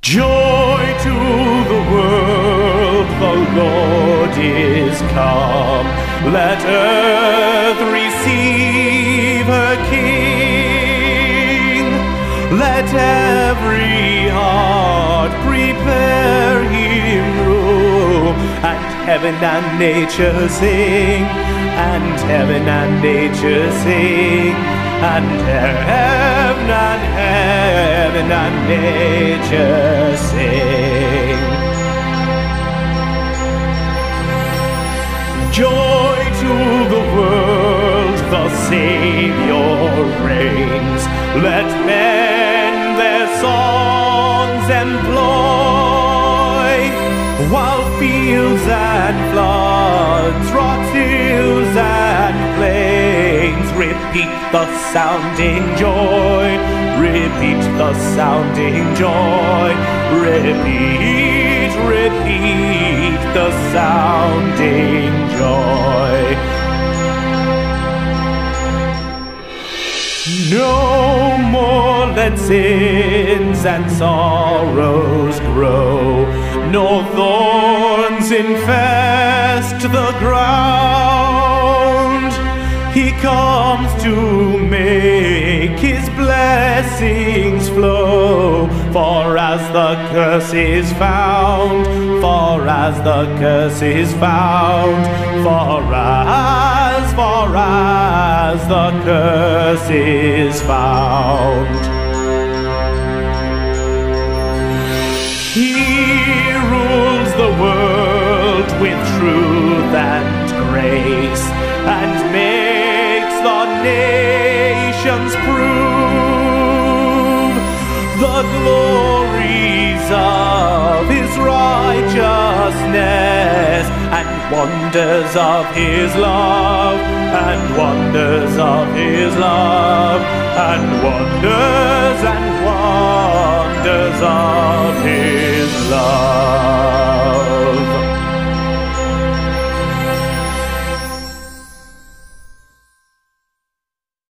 Joy to the world, the Lord is come. Let earth receive her King. Let every heart prepare him room. And heaven and nature sing, and heaven and nature sing, and heaven and nature sing. Joy to the world, the Savior reigns. Let men their songs employ, while fields and floods, rocks, hills and plains repeat the sounding joy, repeat the sounding joy, repeat, repeat the sounding joy. No more let sins and sorrows grow, nor thorns infest the ground. He comes to make his blessings flow, for as the curse is found, for as the curse is found, for as the curse is found. He rules the world with truth and grace, and makes the nations prove the glories of his righteousness, and wonders of his love, and wonders of his love, and wonders of his love.